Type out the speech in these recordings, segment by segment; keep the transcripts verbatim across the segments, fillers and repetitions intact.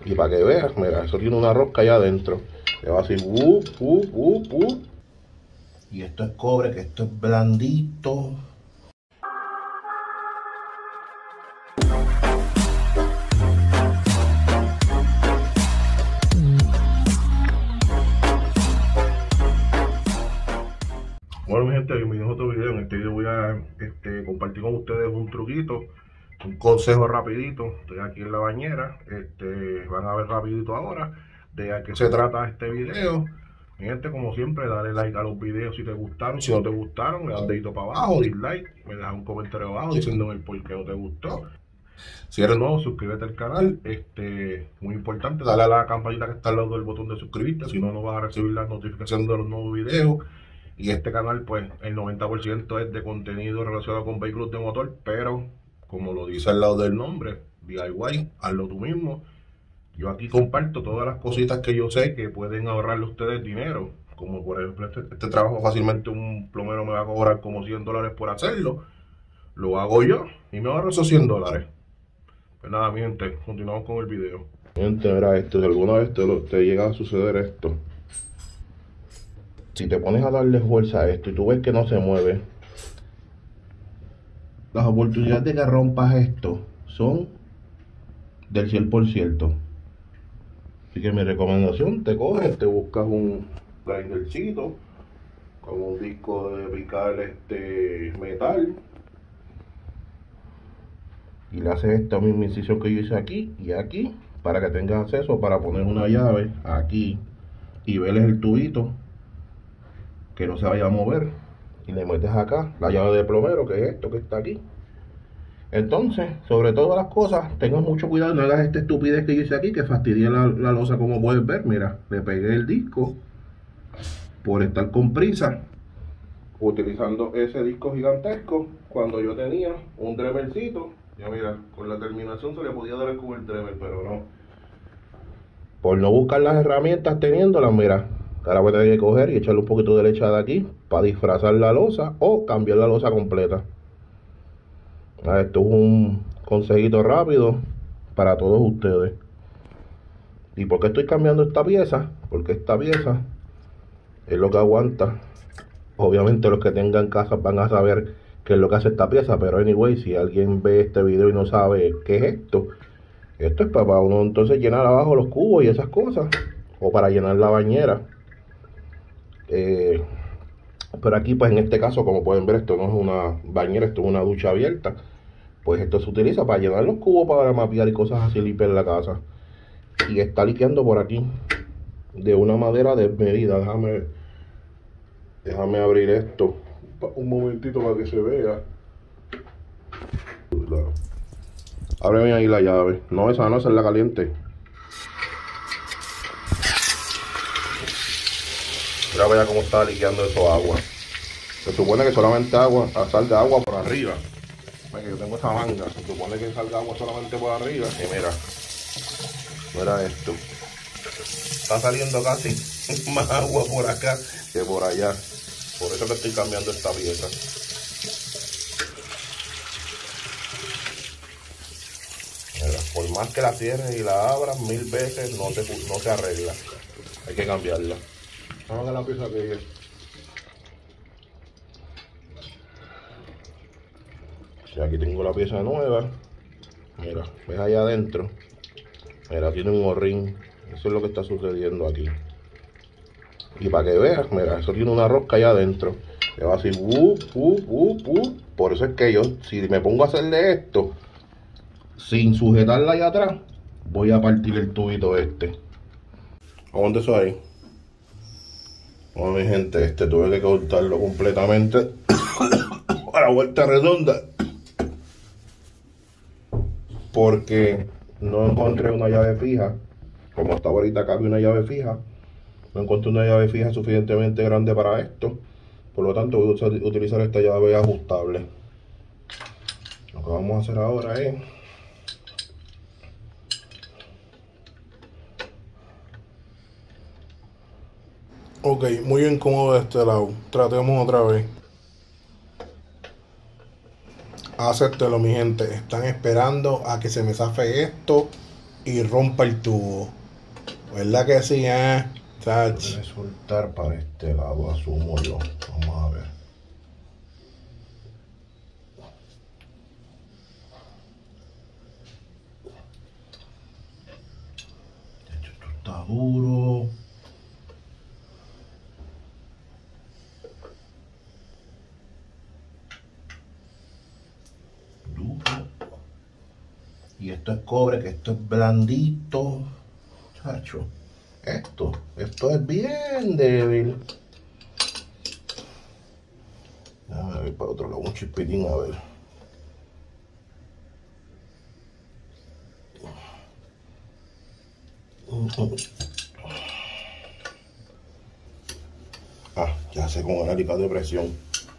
Y para que veas, mira, eso tiene una rosca allá adentro. Le va así, uh, uh, uh, uh. Y esto es cobre, que esto es blandito. Bueno, mi gente, bienvenidos a otro video. En este video voy a este, compartir con ustedes un truquito, un consejo rapidito. Estoy aquí en la bañera, este, van a ver rapidito ahora de a qué se trata este video. Mi gente, como siempre, dale like a los videos si te gustaron. Si no te gustaron, le das dedito para abajo, dislike, me das un comentario abajo diciéndome el por qué no te gustó. Si eres nuevo, suscríbete al canal. Este, muy importante, dale a la campanita que está al lado del botón de suscribirte, si no, no vas a recibir las notificaciones de los nuevos videos. Y este canal, pues, el noventa por ciento es de contenido relacionado con vehículos de motor, pero, como lo dice al lado del nombre, D I Y, hazlo tú mismo. Yo aquí comparto todas las cositas que yo sé que pueden ahorrarle a ustedes dinero. Como por ejemplo, este, este trabajo fácilmente un plomero me va a cobrar como cien dólares por hacerlo. Lo hago yo y me ahorro esos cien dólares. Pues nada, mi gente, continuamos con el video. Gente, mira esto, si alguna vez te, lo, te llega a suceder esto, si te pones a darle fuerza a esto y tú ves que no se mueve, las oportunidades de que rompas esto son del cien por ciento. Así que mi recomendación, te coges, te buscas un grindercito con un disco de picar este metal y le haces esta misma incisión que yo hice aquí y aquí, para que tengas acceso para poner una llave aquí y veles el tubito que no se vaya a mover, y le metes acá la llave de plomero, que es esto que está aquí. Entonces, sobre todas las cosas, tengan mucho cuidado, no hagas esta estupidez que yo hice aquí, que fastidia la, la losa. Como puedes ver, mira, le pegué el disco por estar con prisa, utilizando ese disco gigantesco, cuando yo tenía un dremelcito. Ya mira, con la terminación se le podía dar con el dremel, pero no, por no buscar las herramientas teniéndolas, mira, ahora voy a tener que coger y echarle un poquito de leche de aquí para disfrazar la losa o cambiar la losa completa. Esto es un consejito rápido para todos ustedes. ¿Y por qué estoy cambiando esta pieza? Porque esta pieza es lo que aguanta. Obviamente los que tengan casas van a saber qué es lo que hace esta pieza, pero anyway, si alguien ve este video y no sabe qué es esto, esto es para uno entonces llenar abajo los cubos y esas cosas, o para llenar la bañera. Eh, pero aquí, pues en este caso, como pueden ver, esto no es una bañera, esto es una ducha abierta. Pues esto se utiliza para llenar los cubos, para mapear y cosas así, limpiar la casa. Y está liqueando por aquí de una madera desmedida. Déjame, déjame abrir esto un momentito para que se vea. Ábreme ahí la llave. No, esa no, esa es la caliente. Mira, vaya cómo está liqueando eso agua. Se supone que solamente agua, salga agua por arriba. Que yo tengo esta manga, se supone que salga agua solamente por arriba. Y mira, mira esto, está saliendo casi más agua por acá que por allá. Por eso que estoy cambiando esta pieza. Mira, por más que la cierres y la abras mil veces, no, te, no se arregla. Hay que cambiarla. Vamos a ver la pieza que es. Y aquí tengo la pieza nueva. Mira, ves allá adentro. Mira, tiene un horrín. Eso es lo que está sucediendo aquí. Y para que veas, mira, eso tiene una rosca allá adentro. Le va a decir, uh, uh, uh, uh. Por eso es que yo, si me pongo a hacerle esto sin sujetarla allá atrás, voy a partir el tubito este. ¿Dónde eso ahí? Bueno, mi gente, este tuve que cortarlo completamente a la vuelta redonda, porque no encontré una llave fija. Como hasta ahorita acá había una llave fija, no encontré una llave fija suficientemente grande para esto. Por lo tanto voy a utilizar esta llave ajustable. Lo que vamos a hacer ahora es ok, muy incómodo de este lado. Tratemos otra vez. Acéptelo, mi gente. Están esperando a que se me zafe esto y rompa el tubo. ¿Verdad que sí, eh? Voy a soltar para este lado, asumo yo. Vamos a ver. Esto está duro. Duro. Y esto es cobre, que esto es blandito. Chacho. Esto, esto es bien débil. Déjame ver para otro lado, un chispitín, a ver. Ah, ya sé, con el alicate de presión.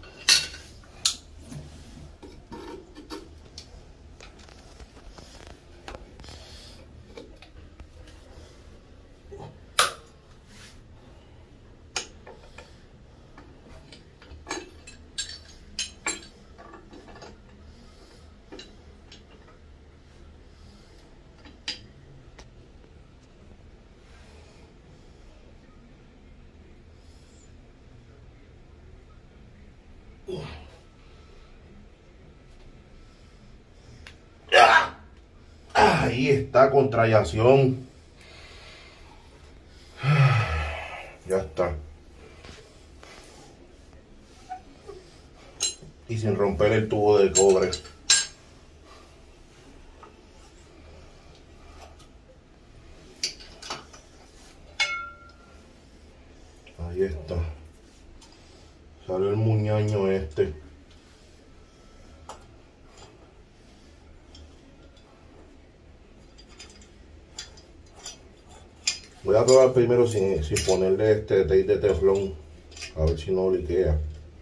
Ahí está, contracción. Ya está. Y sin romper el tubo de cobre. Ahí está. Salió el muñaño este. Voy a probar primero sin, sin ponerle este tape de teflón. A ver si no liquea.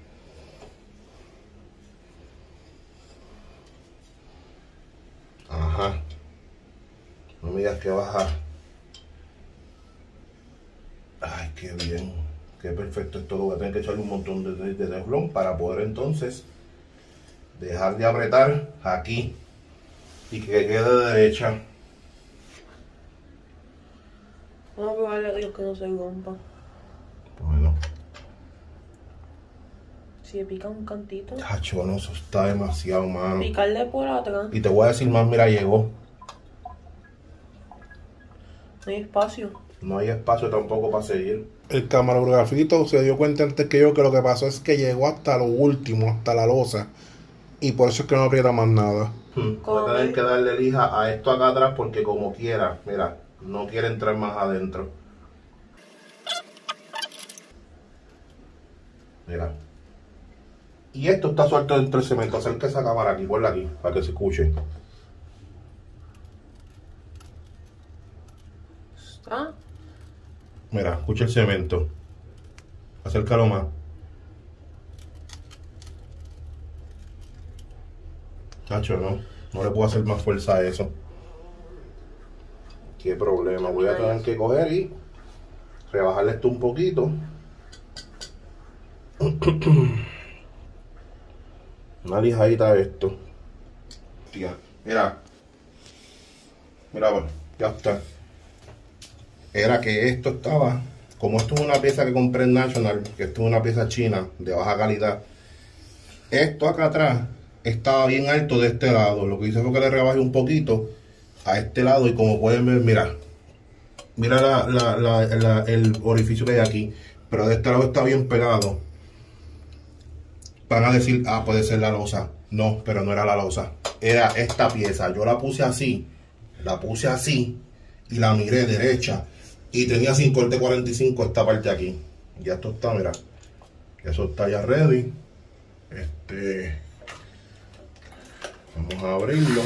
Ajá. No me digas que baja. Ay, qué bien. Qué perfecto esto. Voy a tener que echarle un montón de tape de teflón para poder entonces dejar de apretar aquí y que quede derecha. Vamos a probarle a Dios que no se rompa. Bueno. Si le pica un cantito. Tacho, no, eso está demasiado, mano. Picarle por atrás. Y te voy a decir más, mira, llegó. No hay espacio. No hay espacio tampoco para seguir. El camarógrafito se dio cuenta antes que yo que lo que pasó es que llegó hasta lo último, hasta la losa. Y por eso es que no aprieta más nada. Hmm. Voy a tener que darle lija a esto acá atrás porque como quiera, mira, no quiere entrar más adentro. Mira. Y esto está suelto dentro del cemento. Acerca esa cámara aquí, ponla aquí, para que se escuche. ¿Ah? Mira, escucha el cemento. Acércalo más. Chacho, no. No le puedo hacer más fuerza a eso. Qué problema. Voy a tener que coger y rebajarle esto un poquito. Una lijadita de esto. Tía, mira. Mira, bueno, ya está. Era que esto estaba, como esto es una pieza que compré en National, que esto es una pieza china de baja calidad, esto acá atrás estaba bien alto de este lado. Lo que hice fue que le rebajé un poquito a este lado y como pueden ver, mira, mira la, la, la, la, el orificio que hay aquí, pero de este lado está bien pegado. Van a decir, ah, puede ser la losa. No, pero no era la losa, era esta pieza. Yo la puse así, la puse así y la miré derecha. Y tenía sin corte cuarenta y cinco esta parte aquí. Ya esto está, mira. Eso está ya ready. Este. Vamos a abrirlo.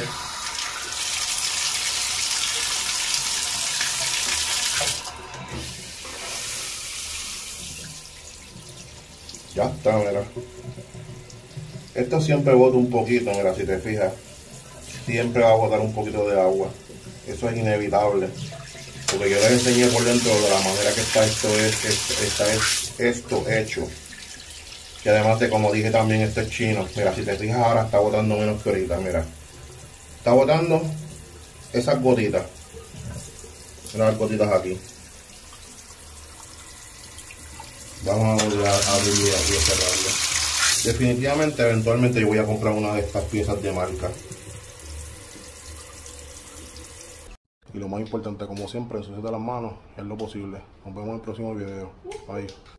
Ya está, mira. Esto siempre bota un poquito, mira, si te fijas. Siempre va a botar un poquito de agua. Eso es inevitable. Porque yo les enseñé por dentro de la manera que está esto, es, está es, esto hecho. Y además de, como dije también, esto es chino. Mira, si te fijas ahora está botando menos que ahorita, mira. Está botando esas gotitas. unas gotitas aquí. Vamos a volver a abrirlo y a cerrarlo. Definitivamente, eventualmente yo voy a comprar una de estas piezas de marca. Y lo más importante, como siempre, ensuciate las manos, es lo posible. Nos vemos en el próximo video. Bye.